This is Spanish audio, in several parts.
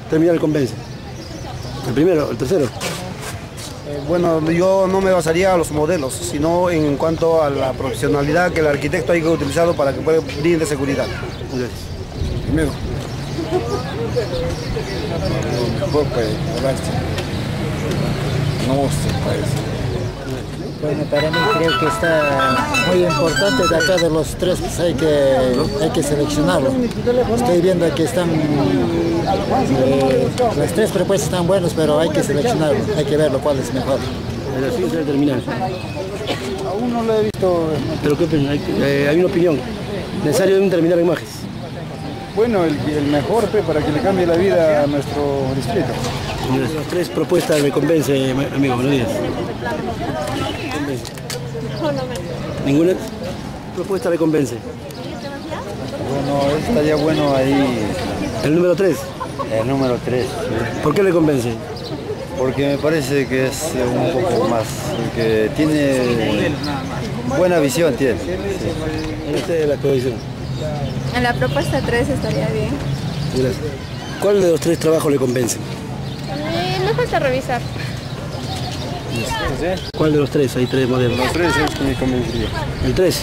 terminal convence? ¿El primero, el tercero? Bueno, yo no me basaría a los modelos, sino en cuanto a la profesionalidad que el arquitecto haya utilizado para que pueda brinde seguridad. Gracias. Primero. No se parece. Bueno, para mí creo que está muy importante. De acá de los tres pues hay que seleccionarlo. Estoy viendo que están las tres propuestas están buenas, pero hay que seleccionarlo, hay que verlo cuál es mejor. El fin de terminal. Aún no lo he visto. ¿Pero qué opinan? Hay una opinión. Necesario de un terminal en Majes. Bueno, el mejor para que le cambie la vida a nuestro distrito. Las tres propuestas me convence, amigo. Buenos días. ¿Ninguna propuesta le convence? Bueno, estaría bueno ahí. ¿El número 3? El número 3. ¿Por qué le convence? Porque me parece que es un poco más, que tiene buena visión, tiene. Sí. En este de la coalición. En la propuesta 3 estaría bien. Gracias. ¿Cuál de los tres trabajos le convence? Me falta revisar. ¿Cuál de los tres? Hay tres modelos. Los 3 es que me convencería. ¿El 3?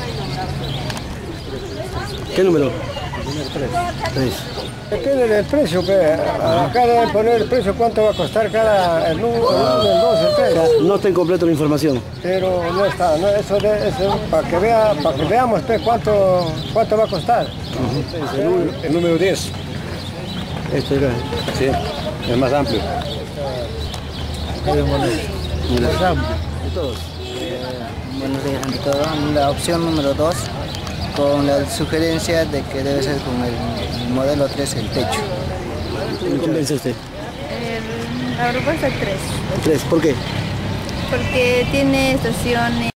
¿Qué número? El 3. Depende del precio, acá deben poner el precio, cuánto va a costar el 1, el 2, el 3. No está incompleto la información. Pero no está, no, eso para que veamos cuánto va a costar. El número 10. Este era. Sí, es más amplio. De todos. Buenos días ante todo. La opción número 2, con la sugerencia de que debe ser con el modelo 3 el techo. ¿Qué le convence a usted? La propuesta 3. 3, ¿por qué? Porque tiene estaciones.